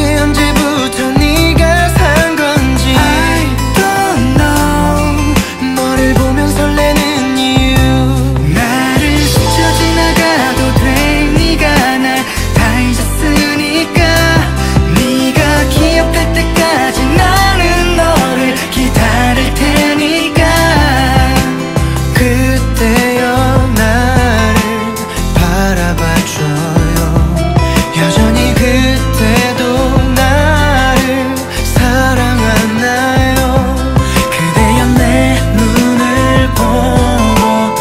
그게 언제부터 네가 산 건지 I don't know. 너를 보면 설레는 이유. 나를 스쳐 지나가도 돼. 네가 날 다 잊었으니까. 네가 기억할 때까지 나는 너를 기다릴 테니까. 그때여 나를 바라봐줘요. 여전히 그때도 나를 사랑하나요? 그대여 내 눈을 보고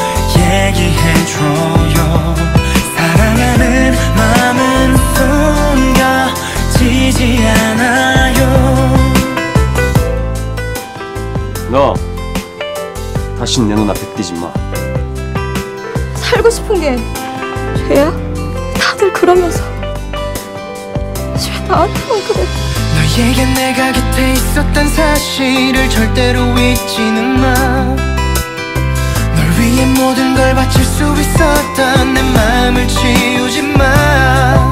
얘기해줘요. 사랑하는 마음은 숨겨지지 않아요. 너 다신 내 눈앞에 띄지 마. 살고 싶은 게 죄야? 다들 그러면서 왜 나한테만 그래? 너에게 내가 곁에 있었단 사실을 절대로 잊지는 마. 널 위해 모든 걸 바칠 수 있었던 내 마음을 지우지 마.